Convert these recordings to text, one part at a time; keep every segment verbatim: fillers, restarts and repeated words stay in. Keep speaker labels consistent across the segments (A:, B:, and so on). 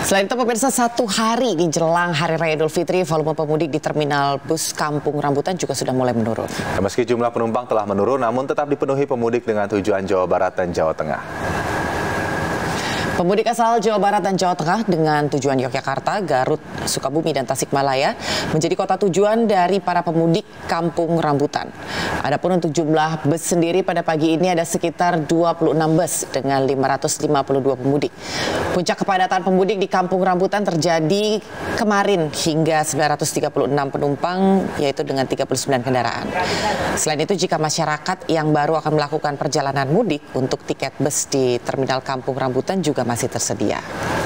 A: Selain itu pemirsa, satu hari di jelang Hari Raya Idul Fitri, volume pemudik di terminal bus Kampung Rambutan juga sudah mulai menurun.
B: Ya, meski jumlah penumpang telah menurun, namun tetap dipenuhi pemudik dengan tujuan Jawa Barat dan Jawa Tengah.
A: Pemudik asal Jawa Barat dan Jawa Tengah dengan tujuan Yogyakarta, Garut, Sukabumi, dan Tasikmalaya menjadi kota tujuan dari para pemudik Kampung Rambutan. Adapun untuk jumlah bus sendiri pada pagi ini ada sekitar dua puluh enam bus dengan lima ratus lima puluh dua pemudik. Puncak kepadatan pemudik di Kampung Rambutan terjadi kemarin hingga sembilan ratus tiga puluh enam penumpang, yaitu dengan tiga puluh sembilan kendaraan. Selain itu, jika masyarakat yang baru akan melakukan perjalanan mudik, untuk tiket bus di terminal Kampung Rambutan juga masih tersedia.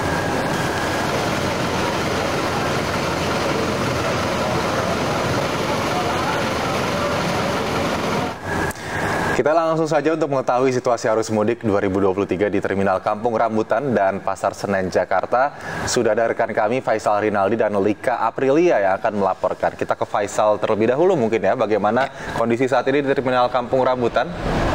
B: Kita langsung saja untuk mengetahui situasi arus mudik dua ribu dua puluh tiga di Terminal Kampung Rambutan dan Pasar Senen, Jakarta. Sudah ada rekan kami Faisal Rinaldi dan Lika Aprilia yang akan melaporkan. Kita ke Faisal terlebih dahulu mungkin ya, bagaimana kondisi saat ini di Terminal Kampung Rambutan?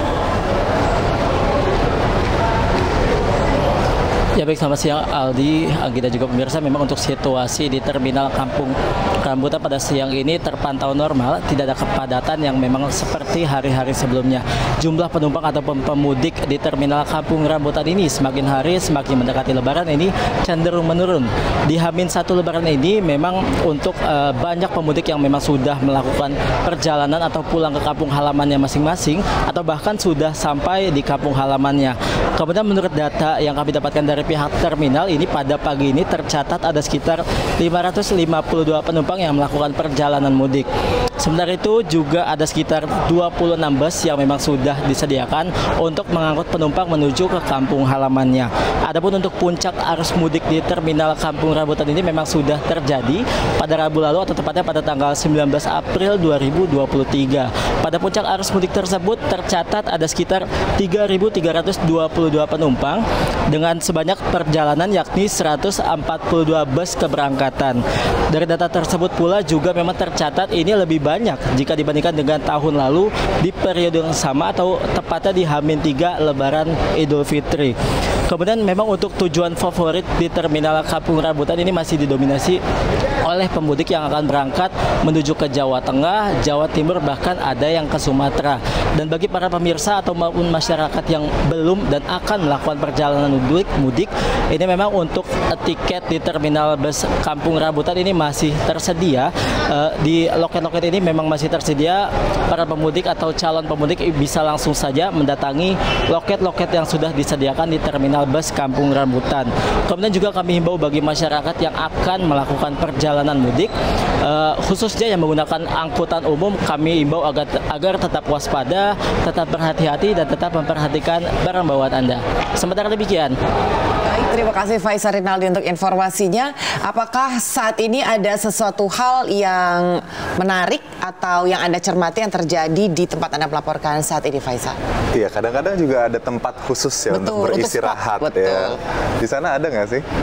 C: Ya baik, selamat siang Aldi, Anggi dan juga pemirsa. Memang untuk situasi di Terminal Kampung Rambutan pada siang ini terpantau normal, tidak ada kepadatan yang memang seperti hari-hari sebelumnya. Jumlah penumpang ataupun pemudik di Terminal Kampung Rambutan ini semakin hari semakin mendekati Lebaran ini cenderung menurun. Di Hamin satu Lebaran ini memang untuk uh, banyak pemudik yang memang sudah melakukan perjalanan atau pulang ke kampung halamannya masing-masing atau bahkan sudah sampai di kampung halamannya. Kemudian menurut data yang kami dapatkan dari pihak terminal ini, pada pagi ini tercatat ada sekitar lima ratus lima puluh dua penumpang yang melakukan perjalanan mudik. Sementara itu juga ada sekitar dua puluh enam bus yang memang sudah disediakan untuk mengangkut penumpang menuju ke kampung halamannya. Adapun untuk puncak arus mudik di Terminal Kampung Rambutan ini memang sudah terjadi pada Rabu lalu atau tepatnya pada tanggal sembilan belas April dua ribu dua puluh tiga. Pada puncak arus mudik tersebut tercatat ada sekitar tiga ribu tiga ratus dua puluh dua penumpang dengan sebanyak perjalanan yakni seratus empat puluh dua bus keberangkatan. Dari data tersebut pula juga memang tercatat ini lebih banyak jika dibandingkan dengan tahun lalu di periode yang sama atau tepatnya di Hamin tiga Lebaran Idul Fitri. Kemudian memang untuk tujuan favorit di Terminal Kampung Rambutan ini masih didominasi oleh pemudik yang akan berangkat menuju ke Jawa Tengah, Jawa Timur, bahkan ada yang ke Sumatera. Dan bagi para pemirsa atau maupun masyarakat yang belum dan akan melakukan perjalanan mudik, mudik ini memang untuk tiket di Terminal Bus Kampung Rambutan ini masih tersedia. Uh, di loket-loket ini memang masih tersedia. Para pemudik atau calon pemudik bisa langsung saja mendatangi loket-loket yang sudah disediakan di Terminal Bus Kampung Rambutan. Kemudian juga kami himbau bagi masyarakat yang akan melakukan perjalanan mudik, uh, khususnya yang menggunakan angkutan umum, kami himbau agar, agar tetap waspada, tetap berhati-hati, dan tetap memperhatikan barang bawaan Anda. Sementara demikian.
A: Baik, terima kasih Faisal Rinaldi untuk informasinya. Apakah saat ini ada sesuatu hal yang menarik atau yang Anda cermati yang terjadi di tempat Anda melaporkan saat ini, Faisal?
B: Iya, kadang-kadang juga ada tempat khusus ya, betul, untuk beristirahat
A: untuk
B: ya. Di sana ada nggak sih?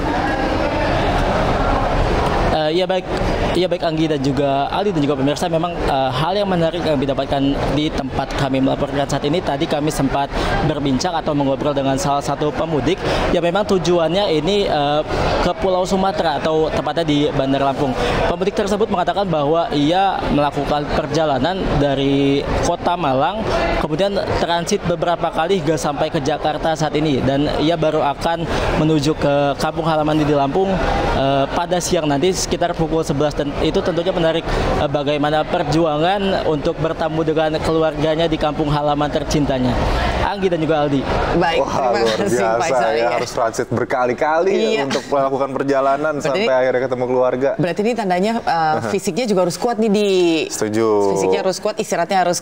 C: Uh, ya baik, ya baik Anggi dan juga Aldi dan juga pemirsa, memang uh, hal yang menarik yang didapatkan di tempat kami melaporkan saat ini. Tadi kami sempat berbincang atau mengobrol dengan salah satu pemudik yang memang tujuannya ini uh, ke Pulau Sumatera atau tepatnya di Bandar Lampung. Pemudik tersebut mengatakan bahwa ia melakukan perjalanan dari Kota Malang, kemudian transit beberapa kali hingga sampai ke Jakarta saat ini, dan ia baru akan menuju ke kampung halaman di Lampung uh, pada siang nanti sekitar pukul sebelas. Dan itu tentunya menarik uh, bagaimana perjuangan untuk bertemu dengan keluarganya di kampung halaman tercintanya. Anggi dan juga Aldi.
A: Baik,
B: wah,
A: terima
B: luar
A: kasih
B: biasa
A: Faisal,
B: ya,
A: ya.
B: harus transit berkali-kali iya. untuk melakukan perjalanan berarti sampai ini, akhirnya ketemu keluarga.
A: Berarti ini tandanya uh, fisiknya juga harus kuat nih di.
B: Setuju.
A: Fisiknya harus kuat, istirahatnya harus